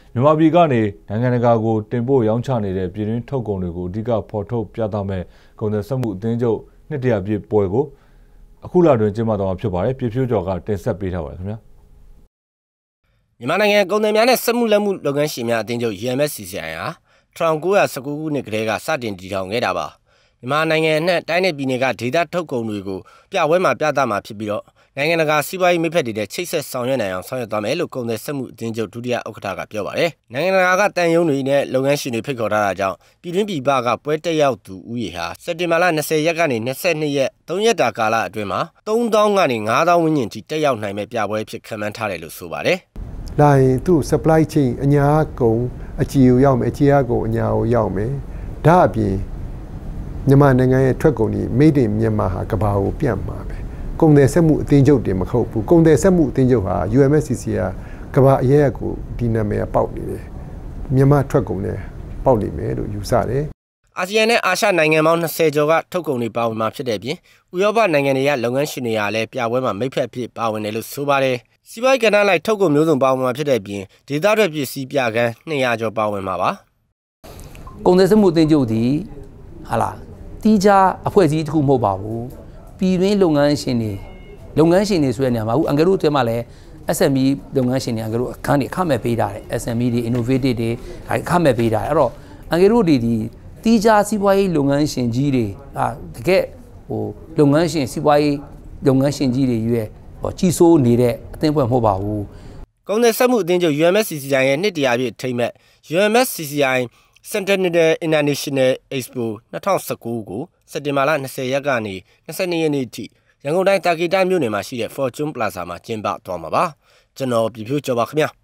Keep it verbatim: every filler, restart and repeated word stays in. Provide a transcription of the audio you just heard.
မြန်မာပြည်ကနေနိုင်ငံတကာကိုတင်ပို့ရောင်းချနေတဲ့ပြည်တွင်းထုတ်ကုန်တွေကိုအဓိကဖော်ထုတ်ပြသမဲ့ကုန်သည်စက်မှုအသင်းချုပ်နှစ်တရာပြည့်ပွဲကိုအခုလတွင်ကျင်းပသွားမှာဖြစ်ပါတယ်ပြည်ဖြိုးကျော်ကတင်ဆက်ပေးထားပါတယ်ခင်ဗျာမြန်မာနိုင်ငံကုန်သည်များနဲ့စက်မှုလက်မှုလုပ်ငန်းရှင်များအသင်းချုပ် U M S C C I ဟာ၁၉၁၉ခုနှစ်ကတည်းကစတင်တည်ထောင်ခဲ့တာပါမြန်မာနိုင်ငံနဲ့တိုင်းနယ်ပြည်နယ်ကဒေသထုတ်ကုန်တွေကိုပြပွဲမှာပြသမှာဖြစ်ပြီးတော့နိုင်ငံတကာစီးပွားရေးမိဖက်တွေနဲ့ချိတ်ဆက်ဆောင်ရွက်နိုင်အောင်ဆောင်ရွက်သွားမယ်လို့ကုန်သည်စက်မှုအသင်းချုပ်ဒုတိယဥက္ကဋ္ဌကပြောပါတယ်နိုင်ငံတကာကတန်ယုံတွေနဲ့လုပ်ငန်းရှင်တွေဖိတ်ခေါ်ထားတာကြောင့်ပြည်တွင်းပြည်ပကပွဲတက်ရောက်သူဦးရေဟာစက်တင်ဘာလ၂၀ရက်ကနေ၂၂ရက်၃ရက်တာကာလအတွင်းမှာ၃သောင်းကနေ၅သောင်းဝန်းကျင်ထိတက်ရောက်နိုင်မဲ့ပြပွဲဖြစ်ခံမှန်းထားတယ်လို့ဆိုပါတယ်လာရင်သူ့ supply chain အညာကုန်အကြည်ကိုရောက်မယ်အကြည်အကုန်အညာကိုရောက်မယ်ဒါအပြင်မြန်မာနိုင်ငံရဲ့ထွက်ကုန်တွေ made in မြန်မာဟာကဘာကိုပြန့်မှာပဲကုန်သည်စက်မှုအသင်းချုပ်တင်မဟုတ်ဘူးကုန်သည်စက်မှုအသင်းချုပ်ဟာ U M S C C ကကဘာအရက်ကိုဒီနာမည်ပေါက်နေတယ်မြန်မာထွက်ကုန်တွေပေါက်နေမယ်လို့ယူဆတယ်အာဆီယံနဲ့အာရှနိုင်ငံပေါင်း၂၀ကျော်ကထုတ်ကုန်တွေပါဝင်မှာဖြစ်တဲ့အပြင်ဥရောပနိုင်ငံတွေကလုပ်ငန်းရှင်တွေကလည်းပြပွဲမှာမိတ်ဖက်ဖြစ်ပါဝင်တယ်လို့ဆိုပါတယ်စီးပွားရေးကဏ္ဍလိုက်ထုတ်ကုန်မျိုးစုံပါဝင်မှာဖြစ်တဲ့အပြင်ဒေသထွက်ပစ္စည်းပြကန်း၂ရာကျော်ပါဝင်မှာပါကုန်သည်စက်မှုအသင်းချုပ်ဒီဟာလားတီးခြားအဖွဲ့အစည်းတစ်ခုမဟုတ်ပါဘူးပြည်တွင်းလုပ်ငန်းရှင်တွေလုပ်ငန်းရှင်တွေဆိုတဲ့နေရာမှာအခုအင်္ဂလိပ်တို့ထဲမှာလည်း S M E လုပ်ငန်းရှင်တွေအင်္ဂလိပ်အခန်းတွေအခမဲ့ပေးထားတယ် S M E တွေ innovative တွေဒါအခမဲ့ပေးထားတယ်အဲ့တော့အင်္ဂလိပ်တို့ဒီဒီတီးခြားစီးပွားရေးလုပ်ငန်းရှင်ကြီးတွေအာတကယ်ဟိုလုပ်ငန်းရှင်စီးပွားရေးလုပ်ငန်းရှင်ကြီးတွေရွေးဟောကြီးစိုးနေတဲ့အသင်းဖွဲ့မဟုတ်ပါဘူးကုန်သည်စက်မှုအသင်းချုပ် U M S C C I ရဲ့နှစ်တရာပြည့်ထိမ့်မဲ့ U M S C C I Centennial International Expo ၂၀၁၉ကိုစက်တင်ဘာလ၂၀ရက်ကနေ၂၂ရက်နေ့ထိရန်ကုန်တိုင်းတာကီတိုင်းမြို့နယ်မှာရှိတဲ့ Fortune Plaza မှာကျင်းပသွားမှာပါကျွန်တော်ပြည်ဖြိုးကျော်ပါခင်ဗျာ